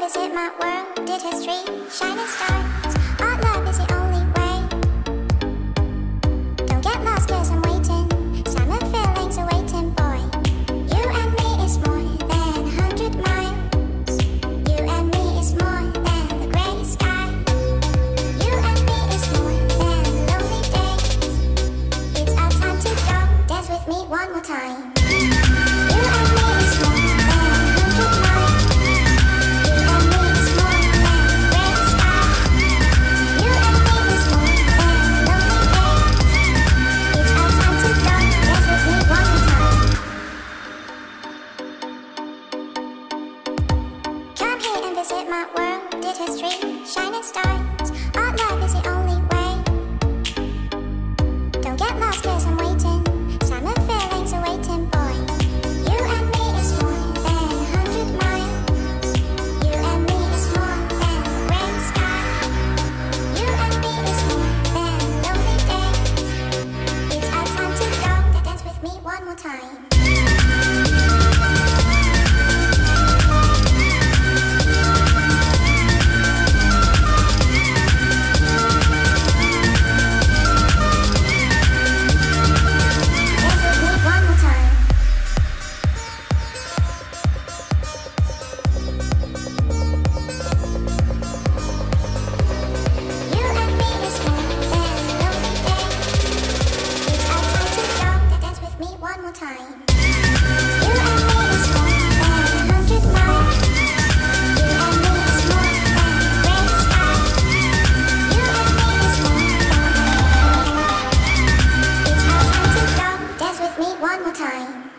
visit my world, did history, shining stars. Our love is the only way. Don't get lost cause I'm waiting. Summer feelings are waiting, boy. You and me is more than 100 miles. You and me is more than the grey sky. You and me is more than lonely days. It's our time to go, dance with me one more time. You and me is more than 100 miles. Visit my world, did history, shining stars. Our love is the only way. Don't get lost cause I'm waiting. Summer feelings are waiting, boy. You and me is more than 100 miles. You and me is more than the grey sky. You and me is more than lonely days. It's our time to go, dance with me one more time. One more time.